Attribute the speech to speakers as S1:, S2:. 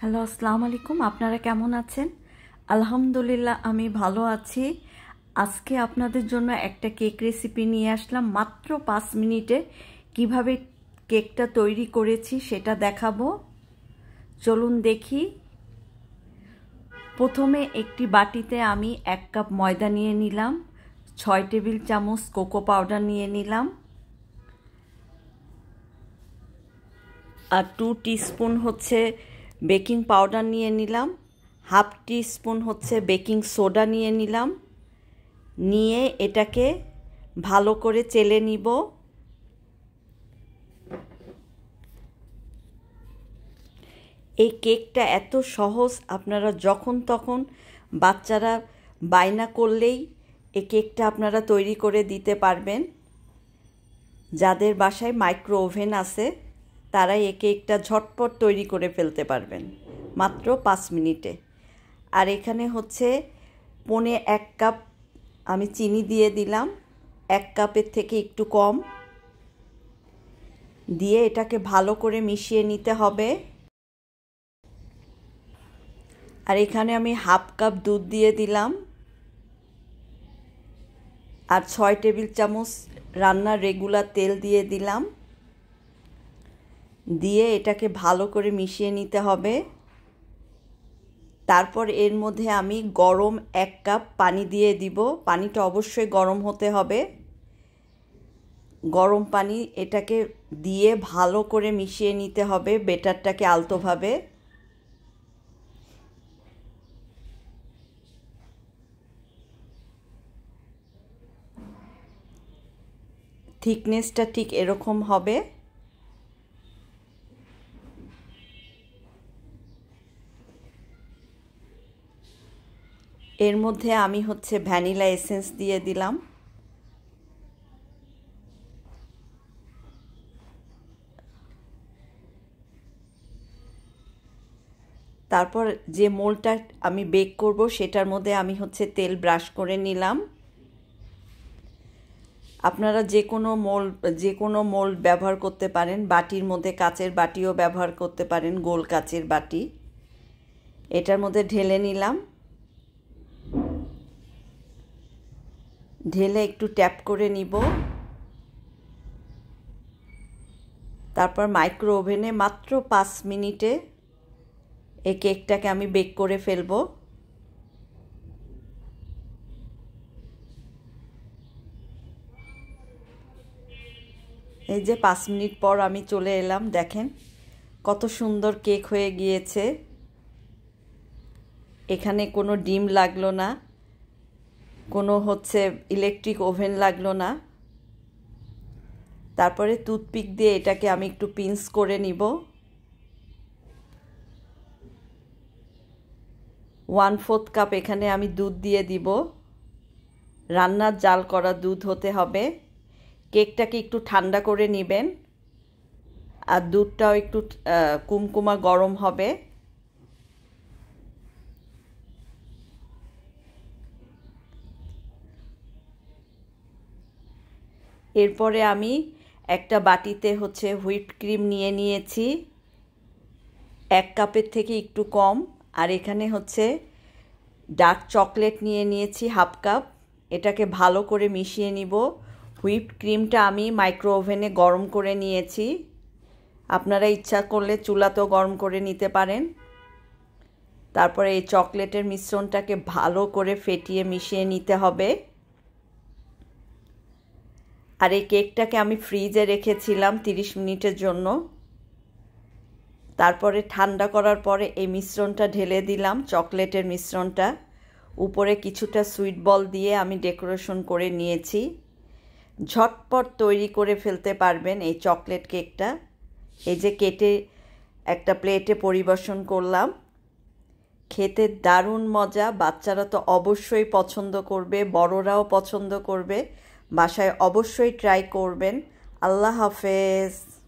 S1: Hello, আসসালামু আলাইকুম। আপনারা কেমন আছেন? আলহামদুলিল্লাহ, আমি ভালো আছি। আজকে আপনাদের জন্য একটা কেক রেসিপি নিয়ে আসলাম। মাত্র 5 মিনিটে কিভাবে কেকটা তৈরি করেছি সেটা দেখাবো। চলুন দেখি। প্রথমে একটি বাটিতে আমি 1 কাপ ময়দা নিয়ে নিলাম, 6 টেবিল চামচ কোকো পাউডার নিয়ে নিলাম, আর 2 টিস্পুন হচ্ছে বেকিং পাউডার নিয়ে নিলাম, হাফ টিস্পুন হচ্ছে বেকিং সোডা নিয়ে নিলাম। নিয়ে এটাকে ভালো করে চেলে নিব। এই কেকটা এত সহজ, আপনারা যখন তখন বাচ্চারা বায়না করলেই এই কেকটা আপনারা তৈরি করে দিতে পারবেন। যাদের বাসায় মাইক্রো ওভেন আছে তারা এই কেকটা ঝটপট তৈরি করে ফেলতে পারবেন মাত্র 5 মিনিটে। আর এখানে হচ্ছে 1 কাপ আমি চিনি দিয়ে দিলাম, 1 কাপের থেকে একটু কম দিয়ে এটাকে ভালো করে মিশিয়ে নিতে হবে। আর এখানে আমি হাফ কাপ দুধ দিয়ে দিলাম, আর 6 টেবিল চামচ রান্নার রেগুলার তেল দিয়ে দিলাম। দিয়ে এটাকে ভালো করে মিশিয়ে নিতে হবে। তারপর এর মধ্যে আমি গরম 1 কাপ পানি দিয়ে দিব। পানিটা অবশ্যই গরম হতে হবে। গরম পানি এটাকে দিয়ে ভালো করে মিশিয়ে নিতে হবে বেটারটাকে আলতোভাবে। থিকনেসটা ঠিক এরকম হবে। এর মধ্যে আমি হচ্ছে ভ্যানিলা এসেন্স দিয়ে দিলাম। তারপর যে মোল্ডটা আমি বেক করব সেটার মধ্যে আমি হচ্ছে তেল ব্রাশ করে নিলাম। আপনারা যে কোনো মোল্ড ব্যবহার করতে পারেন। বাটির মধ্যে কাচের বাটিও ব্যবহার করতে পারেন, গোল কাচের বাটি। এটার মধ্যে ঢেলে নিলাম। ঢেলে একটু ট্যাপ করে নিব। তারপর মাইক্রো ওভেনে মাত্র 5 মিনিটে এই কেকটাকে আমি বেক করে ফেলবো। এই যে 5 মিনিট পর আমি চলে এলাম, দেখেন কত সুন্দর কেক হয়ে গিয়েছে। এখানে কোনো ডিম লাগলো না, কোনো হচ্ছে ইলেকট্রিক ওভেন লাগলো না। তারপরে টুথপিক দিয়ে এটাকে আমি একটু পিঞ্চ করে নিব। 1/4 কাপ এখানে আমি দুধ দিয়ে দিব। রান্নার জাল করা দুধ হতে হবে। কেকটাকে একটু ঠান্ডা করে নেবেন, আর দুধটাও একটু কুমকুমা গরম হবে। এরপরে আমি একটা বাটিতে হচ্ছে হুইপ ক্রিম নিয়ে নিয়েছি, 1 কাপের থেকে একটু কম। আর এখানে হচ্ছে ডার্ক চকলেট নিয়ে নিয়েছি হাফ কাপ। এটাকে ভালো করে মিশিয়ে নিব। হুইপ ক্রিমটা আমি মাইক্রো ওভেনে গরম করে নিয়েছি। আপনারা ইচ্ছা করলে চুলাতেও গরম করে নিতে পারেন। তারপরে এই চকলেটের মিশ্রণটাকে ভালো করে ফেটিয়ে মিশিয়ে নিতে হবে। আর এই কেকটাকে আমি ফ্রিজে রেখেছিলাম 30 মিনিটের জন্য। তারপরে ঠান্ডা করার পরে এই মিশ্রণটা ঢেলে দিলাম, চকলেটের মিশ্রণটা। উপরে কিছুটা সুইট বল দিয়ে আমি ডেকোরেশন করে নিয়েছি। ঝটপট তৈরি করে ফেলতে পারবেন এই চকলেট কেকটা। এই যে কেটে একটা প্লেটে পরিবেশন করলাম। খেতে দারুণ মজা। বাচ্চারা তো অবশ্যই পছন্দ করবে, বড়রাও পছন্দ করবে। বাসায় অবশ্যই ট্রাই করবেন। আল্লাহ হাফেজ।